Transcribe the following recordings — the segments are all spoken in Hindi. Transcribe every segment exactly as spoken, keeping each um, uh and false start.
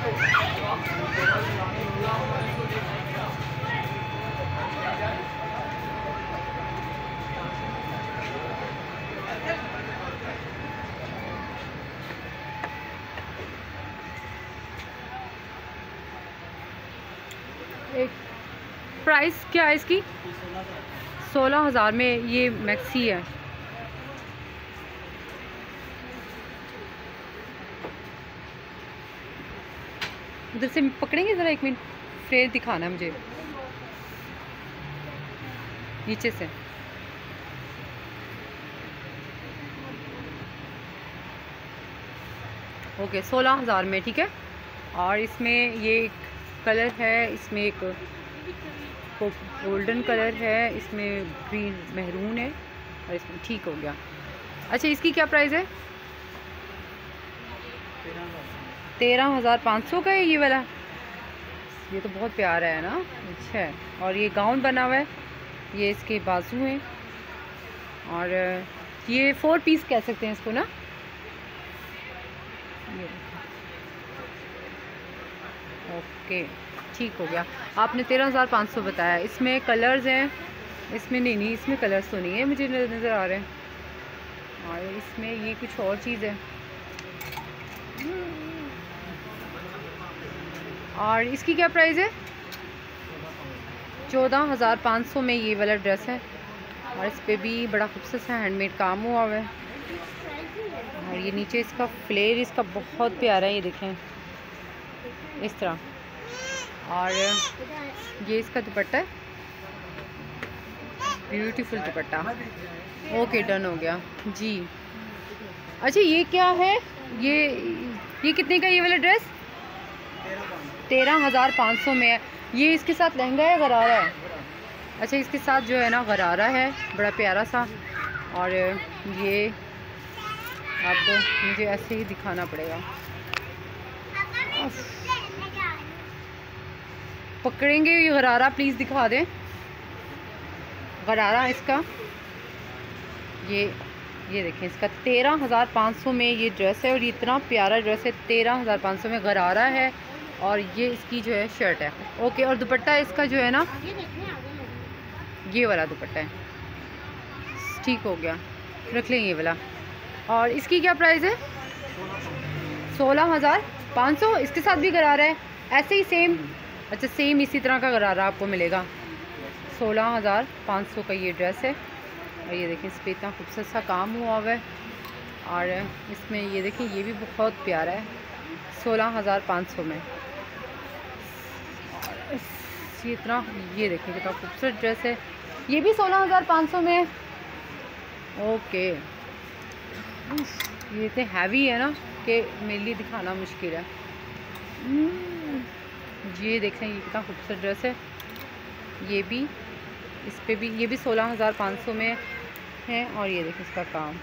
एक प्राइस क्या है इसकी? सोलह हज़ार में ये मैक्सी है। उधर से पकड़ेंगे ज़रा, एक मिनट, फ्रेम दिखाना है मुझे नीचे से। ओके, सोलह हज़ार में, ठीक है। और इसमें ये कलर है, इसमें एक गोल्डन कलर है, इसमें ग्रीन महरून है, और इसमें ठीक हो गया। अच्छा, इसकी क्या प्राइस है? तेरह हज़ार पाँच सौ का है ये वाला। ये तो बहुत प्यारा है ना। अच्छा है। और ये गाउन बना हुआ है, ये इसके बाजू हैं, और ये फोर पीस कह सकते हैं इसको ना। ये ओके, ठीक हो गया। आपने तेरह हज़ार पाँच सौ बताया। इसमें कलर्स हैं, इसमें नहीं नहीं इसमें कलर्स तो नहीं है, मुझे नज़र आ रहे हैं। और इसमें ये कुछ और चीज़ है। और इसकी क्या प्राइस है? चौदह हज़ार पाँच सौ में ये वाला ड्रेस है। और इस पर भी बड़ा खूबसूरत सा हैंडमेड काम हुआ हुआ है। और ये नीचे इसका फ्लेयर इसका बहुत प्यारा है, ये देखें इस तरह। और ये इसका दुपट्टा है, ब्यूटीफुल दुपट्टा। ओके, डन हो गया जी। अच्छा, ये क्या है? ये ये कितने का ये वाला ड्रेस? तेरह हज़ार पाँच सौ में है। ये इसके साथ लहंगा है, गरारा है? अच्छा, इसके साथ जो है ना गरारा है, बड़ा प्यारा सा। और ये आपको मुझे ऐसे ही दिखाना पड़ेगा, पकड़ेंगे ये गरारा, प्लीज़ दिखा दें गरारा इसका। ये ये देखें, इसका तेरह हज़ार पाँच सौ में ये ड्रेस है, और ये इतना प्यारा ड्रेस है। तेरह हज़ार पाँच सौ में गरारा है, और ये इसकी जो है शर्ट है। ओके, और दुपट्टा इसका जो है ना, ये वाला दुपट्टा है। ठीक हो गया, रख लें ये वाला। और इसकी क्या प्राइस है? सोलह हज़ार पाँच सौ। इसके साथ भी गरारा है, ऐसे ही सेम। अच्छा, सेम इसी तरह का गरारा आपको मिलेगा। सोलह हज़ार पाँच सौ का ये ड्रेस है। और ये देखें, इस पर इतना खूबसूरत सा काम हुआ हुआ है। और इसमें ये देखें, ये भी बहुत प्यारा है, सोलह हज़ार पाँच सौ में। ये इतना, ये देखें कितना खूबसूरत ड्रेस है, ये भी सोलह हज़ार पाँच सौ में। ओके, ये इतने हैवी है ना कि मेरे लिए दिखाना मुश्किल है। ये देखें, ये कितना खूबसूरत ड्रेस है। ये भी, इस पे भी, ये भी सोलह हज़ार पाँच सौ में है। और ये देखें इसका काम,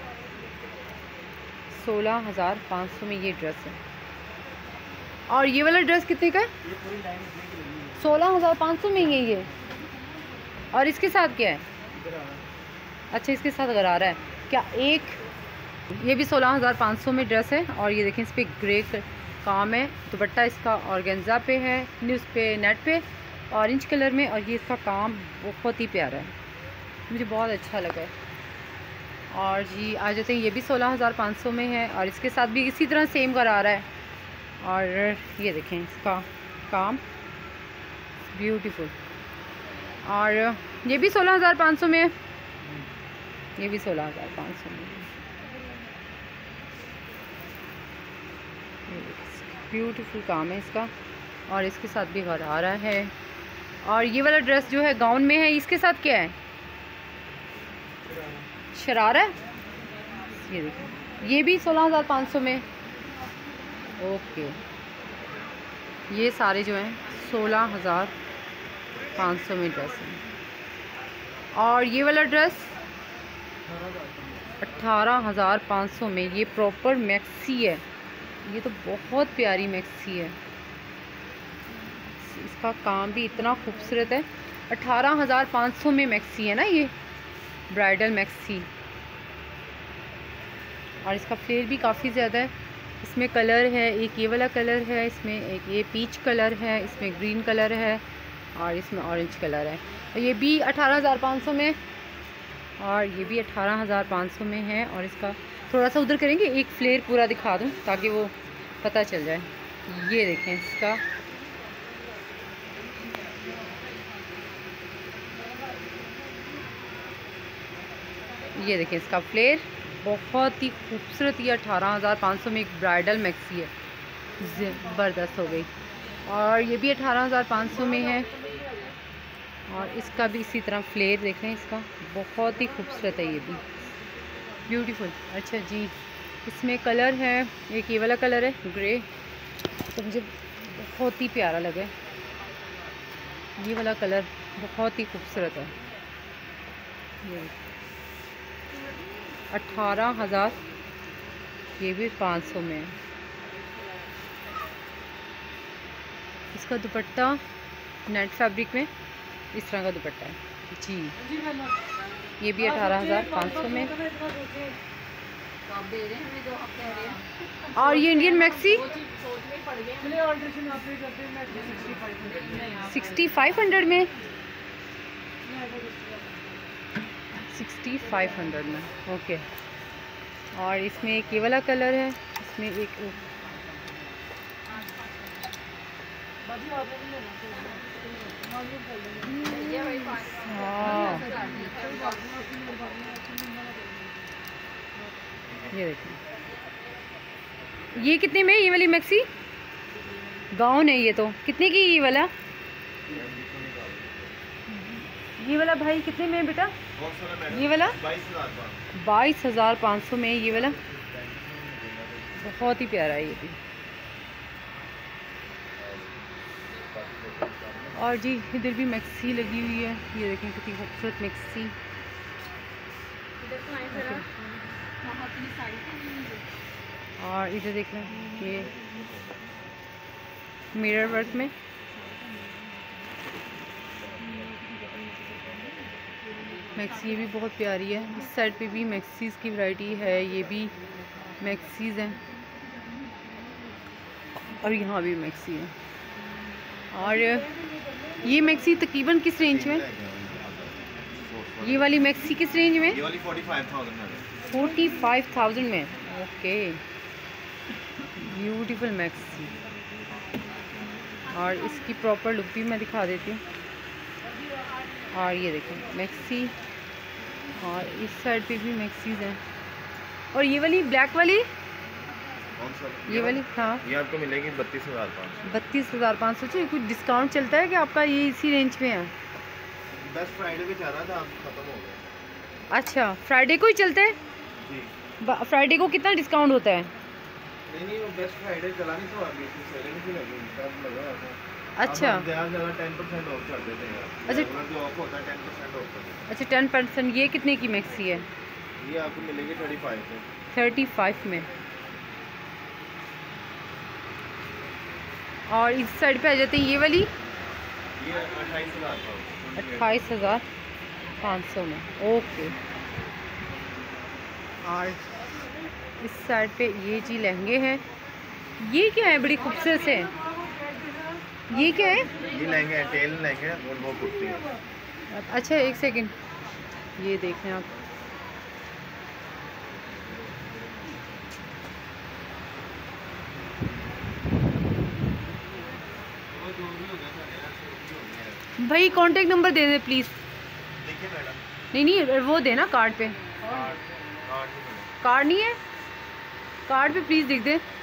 सोलह हज़ार पाँच सौ में ये ड्रेस है। और ये वाला ड्रेस कितने का है? सोलह हज़ार पाँच सौ में ही है ये। और इसके साथ क्या है? अच्छा, इसके साथ गरारा है क्या? एक ये भी सोलह हज़ार पाँच सौ में ड्रेस है। और ये देखें, इस पर ग्रे काम है, दुपट्टा इसका ऑर्गेन्जा पे है, उस पे नेट पे ऑरेंज कलर में। और ये इसका काम बहुत ही प्यारा है, मुझे बहुत अच्छा लगा है। और जी आ जाते हैं, ये भी सोलह हज़ार पाँच सौ में है, और इसके साथ भी इसी तरह सेम गरारा है। और ये देखें इसका काम, ब्यूटीफुल। और ये भी सोलह हज़ार पाँच सौ में है, ये भी सोलह हज़ार पाँच सौ में। ब्यूटीफुल काम है इसका, और इसके साथ भी गरारा है। और ये वाला ड्रेस जो है गाउन में है, इसके साथ क्या है? शरारा है। ये देखिए, ये भी सोलह हज़ार पाँच सौ में। ओके, ये सारे जो हैं सोलह हज़ार पाँच सौ में ड्रेस है। और ये वाला ड्रेस अट्ठारह हज़ार पाँच सौ में, ये प्रॉपर मैक्सी है। ये तो बहुत प्यारी मैक्सी है, इसका काम भी इतना खूबसूरत है। अठारह हज़ार पाँच सौ में मैक्सी है ना, ये ब्राइडल मैक्सी। और इसका फ्लेयर भी काफ़ी ज़्यादा है, इसमें कलर है, एक ये वाला कलर है, इसमें एक ये पीच कलर है, इसमें ग्रीन कलर है और इसमें ऑरेंज कलर है। और ये भी अठारह हज़ार पाँच सौ में, और ये भी अठारह हज़ार पाँच सौ में है। और इसका थोड़ा सा उधर करेंगे, एक फ्लेयर पूरा दिखा दूँ ताकि वो पता चल जाए। ये देखें इसका, ये देखें इसका फ्लेयर, बहुत ही खूबसूरत। ये अठारह हज़ार पाँच सौ में एक ब्राइडल मैक्सी है, ज़बरदस्त हो गई। और ये भी अठारह हज़ार पाँच सौ में है और इसका भी इसी तरह फ्लेयर देख रहे हैं इसका, बहुत ही खूबसूरत है, ये भी ब्यूटीफुल। अच्छा जी, इसमें कलर है, एक ये वाला कलर है ग्रे, तो मुझे बहुत ही प्यारा लगा। ये वाला कलर बहुत ही खूबसूरत है। ये अठारह हज़ार, ये भी पाँच सौ में है। इसका दुपट्टा नेट फैब्रिक में इस तरह का दुपट्टा है जी। ये भी अठारह हज़ार पाँच सौ में। और ये Indian maxi sixty five hundred में, सिक्सटी फाइव हंड्रेड में, ओके। और इसमें एक ये वाला कलर है, इसमें एक हाँ, ये देखिए, ये कितने में? ये वाली मैक्सी गाउन है ये, तो कितने की ये वाला? ये वाला भाई कितने में बेटा? ये वाला बाईस हज़ार पाँच सौ में, ये वाला बहुत ही प्यारा है ये भी। और जी इधर भी मैक्सी लगी हुई है, ये देखें कितनी खूबसूरत मैक्सी। और इधर देख लें, ये मिरर वर्क में मैक्सी, ये भी बहुत प्यारी है। इस साइड पे भी मैक्सीज़ की वैरायटी है, ये भी मैक्सीज़ हैं और यहाँ भी मैक्सी है। और ये मैक्सी तकरीबन किस रेंज में? ये वाली मैक्सी किस रेंज में? ये वाली फोर्टी फाइव थाउजेंड में। फोर्टी फाइव थाउजेंड में, ओके। Beautiful maxi. और इसकी प्रॉपर लुक भी मैं दिखा देती हूँ। और ये देखें मैक्सी, और इस साइड पे भी मैक्सीज हैं। और ये वाली ब्लैक वाली, कौन सा? ये वाली, हाँ, ये आपको मिलेगी बत्तीस हज़ार पाँच सौ। बत्तीस हज़ार पाँच सौ। कुछ डिस्काउंट चलता है कि आपका ये इसी रेंज में है? बेस्ट फ्राइडे पे चल रहा था, अब खत्म हो गया। अच्छा, फ्राइडे को ही चलता है जी। फ्राइडे को कितना डिस्काउंट होता है? नहीं नहीं, वो बेस्ट फ्राइडे चला नहीं तो अभी सेलिंग भी लगी, तब लगा था। अच्छा, ज़्यादा ज़्यादा टेन परसेंट ऑफ कर देते हैं। अच्छा, जो ऑफ होता है टेन परसेंट ऑफ कर देते हैं। अच्छा टेन परसेंट। ये कितने की मैक्सी है? ये आपको मिलेगी थर्टी फाइव में। थर्टी फाइव में। और इस साइड पे आ जाते हैं ये वाली, ये अट्ठाईस हज़ार का, अट्ठाईस हज़ार पाँच सौ में, ओके। और इस साइड पे ये जी लहंगे हैं। ये क्या है? बड़ी खूबसूरत से, ये क्या है? ये लहंगे हैं, टेल लहंगे और वो कुर्ती है। अच्छा एक सेकंड, ये देखें आप, भाई कांटेक्ट नंबर दे दे प्लीज़। देखिए मैडम, नहीं नहीं, वो देना कार्ड पे। कार्ड कार्ड नहीं मिलेगा। कार्ड नहीं है? कार्ड पे प्लीज़ लिख दे।